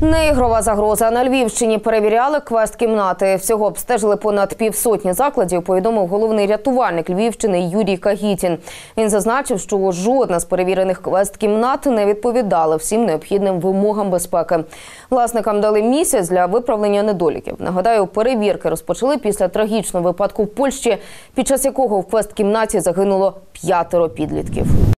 Неігрова загроза. На Львівщині перевіряли квест-кімнати. Всього обстежили понад півсотні закладів, повідомив головний рятувальник Львівщини Юрій Кагітін. Він зазначив, що жодна з перевірених квест-кімнат не відповідала всім необхідним вимогам безпеки. Власникам дали місяць для виправлення недоліків. Нагадаю, перевірки розпочали після трагічного випадку в Польщі, під час якого в квест-кімнаті загинуло 5 підлітків.